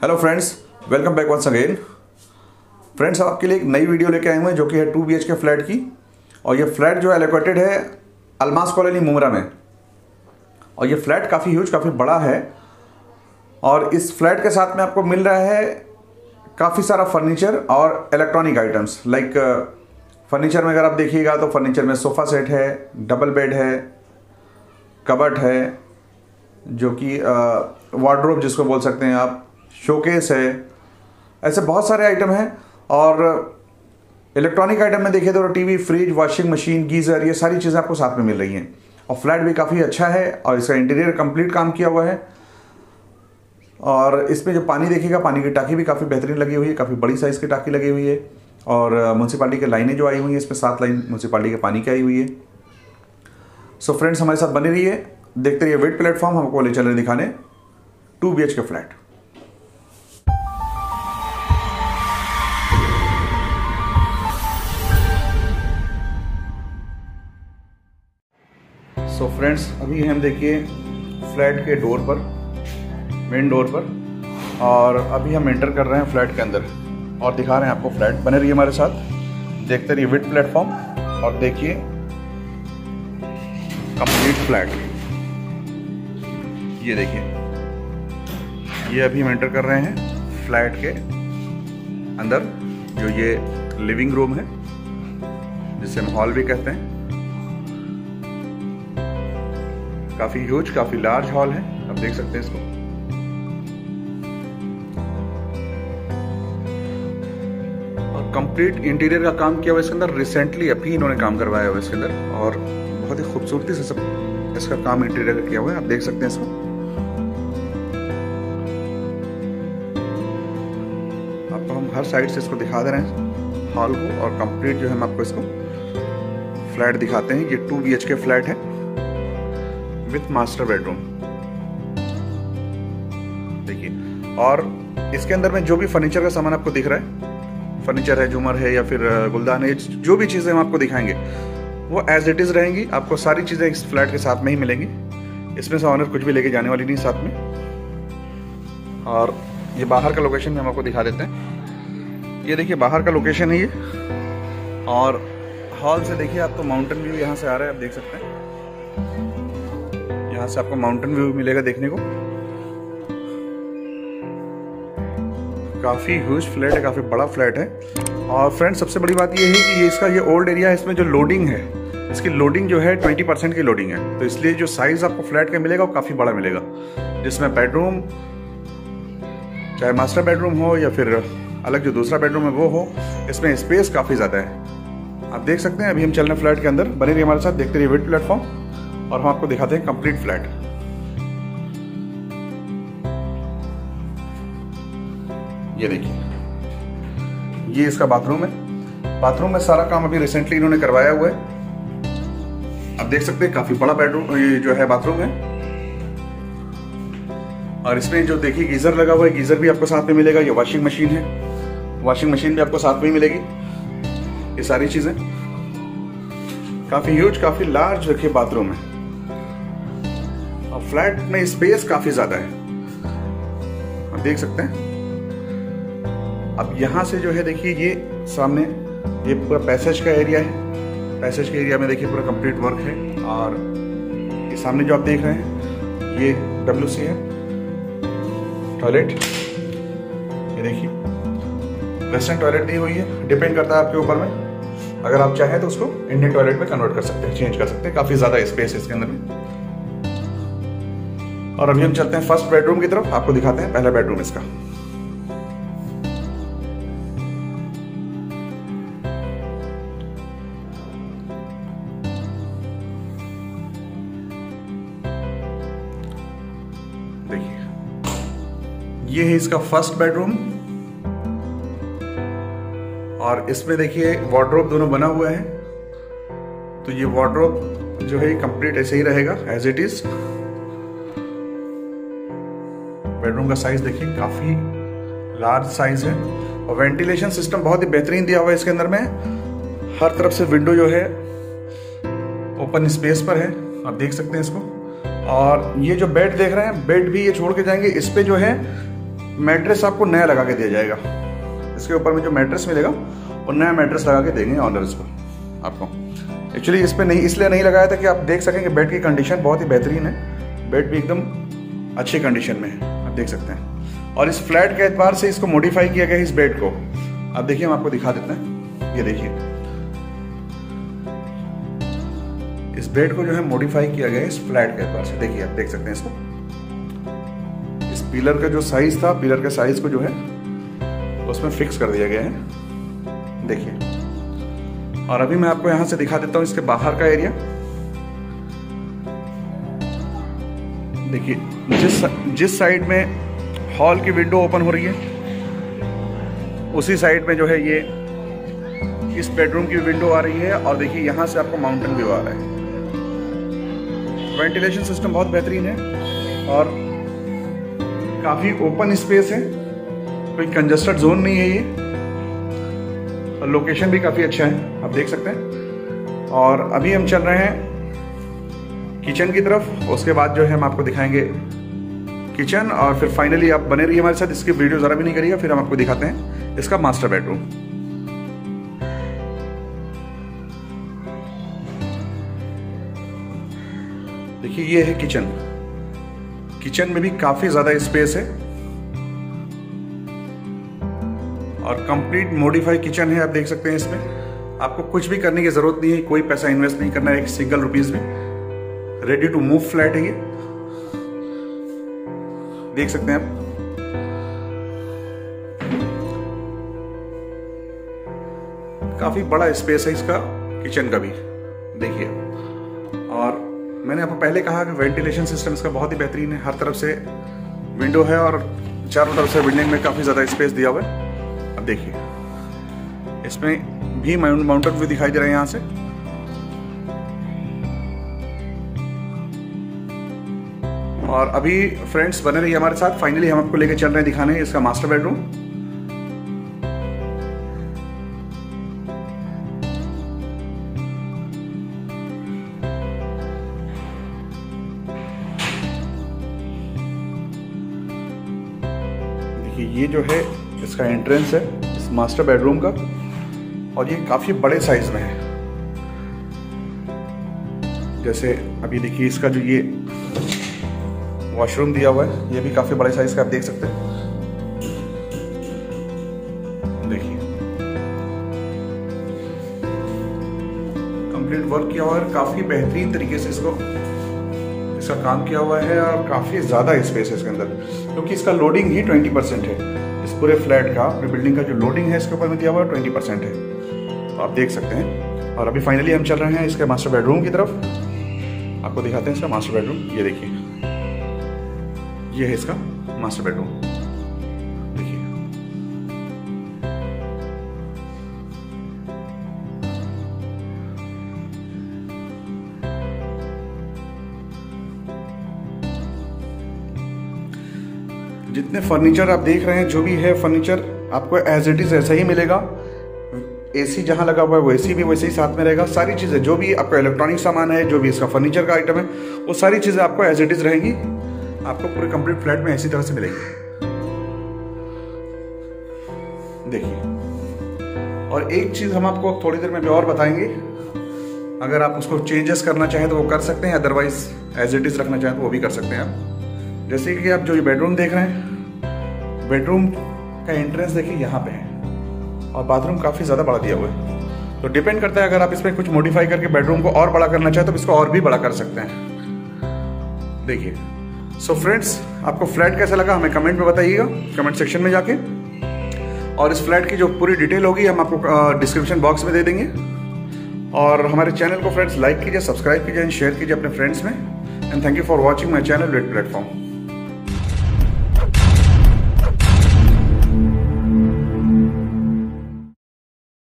Hello friends, welcome back once again. Friends, आपके लिए एक नई वीडियो लेके आए हुए हैं जो कि है 2 BHK फ्लैट की। और ये फ्लैट जो है लोकेटेड है अलमास कॉलोनी मुमरा में। और ये फ्लैट काफ़ी ह्यूज, काफ़ी बड़ा है। और इस फ्लैट के साथ में आपको मिल रहा है काफ़ी सारा फर्नीचर और इलेक्ट्रॉनिक आइटम्स। लाइक फर्नीचर में अगर आप देखिएगा तो फर्नीचर में सोफ़ा सेट है, डबल बेड है, कबर्ट है जो कि वार्डरोब जिसको बोल सकते हैं आप, शोकेस है, ऐसे बहुत सारे आइटम हैं। और इलेक्ट्रॉनिक आइटम में देखिए तो TV, fridge, washing machine, geyser, ये सारी चीज़ें आपको साथ में मिल रही हैं। और फ्लैट भी काफ़ी अच्छा है और इसका इंटीरियर कंप्लीट काम किया हुआ है। और इसमें जो पानी देखिएगा, पानी की टाँकी भी काफ़ी बेहतरीन लगी हुई है, काफ़ी बड़ी साइज़ की टाँकी लगी हुई है। और म्यूनसिपालिटी की लाइनें जो आई हुई हैं, इसमें 7 लाइन म्यूनसिपालिटी के पानी की आई हुई है। सो फ्रेंड्स, हमारे साथ बने रहिए, देखते रहिए वेट प्लेटफॉर्म। हमको ले चल रहे दिखाने 2 BHK फ्लैट। सो फ्रेंड्स, अभी हम देखिए फ्लैट के डोर पर, मेन डोर पर। और अभी हम एंटर कर रहे हैं फ्लैट के अंदर और दिखा रहे हैं आपको फ्लैट। बने रहिए हमारे साथ, देखते रहिए वेट प्लेटफॉर्म और देखिए कंप्लीट फ्लैट। ये देखिए, ये अभी हम एंटर कर रहे हैं फ्लैट के अंदर। जो ये लिविंग रूम है जिसे हम हॉल भी कहते हैं, काफी ह्यूज, काफी लार्ज हॉल है, आप देख सकते हैं इसको। और कंप्लीट इंटीरियर का काम किया हुआ इसके अंदर। रिसेंटली अभी इन्होंने काम करवाया हुआ इसके अंदर और बहुत ही खूबसूरती से सब इसका काम इंटीरियर का किया हुआ है, आप देख सकते हैं इसको। आपको हम हर साइड से इसको दिखा दे रहे हैं हॉल को। और कंप्लीट जो है हम आपको इसको फ्लैट दिखाते हैं। ये 2 BHK फ्लैट है विथ मास्टर बेडरूम, देखिए। और इसके अंदर में जो भी फर्नीचर का सामान आपको दिख रहा है, फर्नीचर है, झूमर है या फिर गुलदान है, जो भी चीज़ें हम आपको दिखाएंगे वो एज इट इज़ रहेंगी। आपको सारी चीज़ें इस फ्लैट के साथ में ही मिलेंगी। इसमें से ऑनर कुछ भी लेके जाने वाली नहीं साथ में। और ये बाहर का लोकेशन भी हम आपको दिखा देते हैं। ये देखिए बाहर का लोकेशन है ये। और हॉल से देखिए आप तो माउंटेन व्यू यहाँ से आ रहा है, आप देख सकते हैं। यहाँ से आपको माउंटेन व्यू मिलेगा देखने को। काफ़ी ह्यूज फ्लैट है, काफ़ी बड़ा फ्लैट है। और फ्रेंड्स, सबसे बड़ी बात ये है कि ये इसका ये ओल्ड एरिया है, इसमें जो लोडिंग है, इसकी लोडिंग जो है 20% की लोडिंग है। तो इसलिए जो साइज़ आपको फ्लैट का मिलेगा वो काफ़ी बड़ा मिलेगा, जिसमें बेडरूम, चाहे मास्टर बेडरूम हो या फिर अलग जो दूसरा बेडरूम है वो हो, इसमें स्पेस काफ़ी ज़्यादा है, आप देख सकते हैं। अभी हम चल रहे हैं फ्लैट के अंदर, बने रहिए हमारे साथ, देखते रहिए वेट प्लेटफॉर्म और हम आपको दिखाते हैं कंप्लीट फ्लैट। ये देखिए, ये इसका बाथरूम है। बाथरूम में सारा काम अभी रिसेंटली इन्होंने करवाया हुआ है, आप देख सकते हैं। काफी बड़ा बेडरूम, ये जो है बाथरूम है। और इसमें जो देखिए गीजर लगा हुआ है, गीजर भी आपको साथ में मिलेगा। ये वॉशिंग मशीन है, वॉशिंग मशीन भी आपको साथ में ही मिलेगी। ये सारी चीजें काफी ह्यूज, काफी लार्ज रखिए बाथरूम है। और फ्लैट में स्पेस काफी ज्यादा है, आप देख सकते हैं। अब यहां से जो है देखिए, ये सामने ये पूरा पैसेज का एरिया है। पैसेज के एरिया में देखिए पूरा कंप्लीट वर्क है। और ये सामने जो आप देख रहे हैं ये WC है, टॉयलेट। ये देखिए वेस्टर्न टॉयलेट दी हुई है, डिपेंड करता है आपके ऊपर में। अगर आप चाहें तो उसको इंडियन टॉयलेट में कन्वर्ट कर सकते हैं, चेंज कर सकते हैं। काफी ज्यादा स्पेस है इसके अंदर में। और अभी हम चलते हैं फर्स्ट बेडरूम की तरफ, आपको दिखाते हैं पहला बेडरूम इसका। देखिए, ये है इसका फर्स्ट बेडरूम। और इसमें देखिए वार्डरोब दोनों बना हुआ है। तो ये वार्डरोब जो है कंप्लीट ऐसे ही रहेगा एज इट इज। बेडरूम का साइज देखिए, काफी लार्ज साइज है। और वेंटिलेशन सिस्टम बहुत ही बेहतरीन दिया हुआ है इसके अंदर में। हर तरफ से विंडो जो है ओपन स्पेस पर है, आप देख सकते हैं इसको। और ये जो बेड देख रहे हैं, बेड भी ये छोड़ के जाएंगे, इस पे जो है मैट्रेस आपको नया लगा के दिया जाएगा। इसके ऊपर में जो मैट्रेस मिलेगा वो नया मैट्रेस लगा के देंगे ऑनर्स को आपको। एक्चुअली इस पर नहीं इसलिए नहीं लगाया था कि आप देख सकें कि बेड की कंडीशन बहुत ही बेहतरीन है। बेड भी एकदम अच्छी कंडीशन में है, आप देख सकते हैं। और इस फ्लैट के एतबार से इसको मॉडिफाई किया गया है, इस बेड को। आप देखिए, हम आपको दिखा देते हैं। ये देखिए, इस बेड को जो है मॉडिफाई किया गया है इस फ्लैट के एतबार से। देखिए, आप देख सकते हैं इसको। इस पिलर का जो साइज था, पिलर के साइज को जो है उसमें फिक्स कर दिया गया है। देखिए, और अभी मैं आपको यहां से दिखा देता हूं इसके बाहर का एरिया। देखिए, जिस साइड में हॉल की विंडो ओपन हो रही है, उसी साइड में जो है ये इस बेडरूम की विंडो आ रही है। और देखिए, यहां से आपको माउंटेन व्यू आ रहा है। वेंटिलेशन सिस्टम बहुत बेहतरीन है और काफी ओपन स्पेस है, कोई कंजस्टेड जोन नहीं है ये। और लोकेशन भी काफी अच्छा है, आप देख सकते हैं। और अभी हम चल रहे हैं किचन की तरफ। उसके बाद जो है हम आपको दिखाएंगे किचन, और फिर फाइनली आप बने रहिए हमारे साथ। इसकी वीडियो जरा भी नहीं करिएगा, फिर हम आपको दिखाते हैं इसका मास्टर बेडरूम। देखिए, ये है किचन। किचन में भी काफी ज्यादा स्पेस है और कंप्लीट मॉडिफाई किचन है। आप देख सकते हैं, इसमें आपको कुछ भी करने की जरूरत नहीं है, कोई पैसा इन्वेस्ट नहीं करना है, एक सिंगल रुपीस भी। रेडी टू मूव फ्लैट है ये, देख सकते हैं आप। काफी बड़ा स्पेस है इसका किचन का भी, देखिए। और मैंने आपको पहले कहा कि वेंटिलेशन सिस्टम इसका बहुत ही बेहतरीन है। हर तरफ से विंडो है और चारों तरफ से बिल्डिंग में काफी ज्यादा स्पेस दिया हुआ है। अब देखिए, इसमें भी माउंटेन व्यू दिखाई दे रहा है यहां से। और अभी फ्रेंड्स बने रहिए हमारे साथ। फाइनली हम आपको लेके चल रहे हैं दिखाने इसका मास्टर बेडरूम। देखिए, ये जो है इसका एंट्रेंस है इस मास्टर बेडरूम का, और ये काफी बड़े साइज में है। जैसे अभी देखिए, इसका जो ये वॉशरूम दिया हुआ है, ये भी काफी बड़े साइज का, आप देख सकते हैं। देखिए, कंप्लीट वर्क किया हुआ है, काफी बेहतरीन तरीके से इसका काम किया हुआ है। और काफी ज्यादा स्पेस है इसके अंदर, क्योंकि इसका लोडिंग ही 20% है। इस पूरे फ्लैट का, पूरी बिल्डिंग का जो लोडिंग है इसके ऊपर में दिया हुआ है 20% है, तो आप देख सकते हैं। और अभी फाइनली हम चल रहे हैं इसके मास्टर बेडरूम की तरफ। आपको दिखाते हैं इसका मास्टर बेडरूम। ये देखिए, ये है इसका मास्टर बेडरूम। देखिए, जितने फर्नीचर आप देख रहे हैं, जो भी है फर्नीचर आपको एज इट इज ऐसा ही मिलेगा। एसी जहां लगा हुआ है वो एसी भी वैसे ही साथ में रहेगा। सारी चीजें, जो भी आपका इलेक्ट्रॉनिक सामान है, जो भी इसका फर्नीचर का आइटम है, वो सारी चीजें आपको एज इट इज रहेंगी। आपको पूरे कंप्लीट फ्लैट में इसी तरह से मिलेगी। देखिए, और एक चीज हम आपको थोड़ी देर में भी और बताएंगे। अगर आप उसको चेंजेस करना चाहें तो वो कर सकते हैं, अदरवाइज एज इट इज रखना चाहें तो वो भी कर सकते हैं आप। जैसे कि आप जो ये बेडरूम देख रहे हैं, बेडरूम का एंट्रेंस देखिए यहाँ पे है, और बाथरूम काफी ज्यादा बड़ा दिया हुआ है। तो डिपेंड करता है, अगर आप इसमें कुछ मॉडिफाई करके बेडरूम को और बड़ा करना चाहें तो इसको और भी बड़ा कर सकते हैं। देखिए, सो फ्रेंड्स, आपको फ्लैट कैसा लगा हमें कमेंट में बताइएगा, कमेंट सेक्शन में जाके। और इस फ्लैट की जो पूरी डिटेल होगी हम आपको डिस्क्रिप्शन बॉक्स में दे देंगे। और हमारे चैनल को फ्रेंड्स लाइक कीजिए, सब्सक्राइब कीजिए एंड शेयर कीजिए अपने फ्रेंड्स में। And thank you for watching my channel red platform.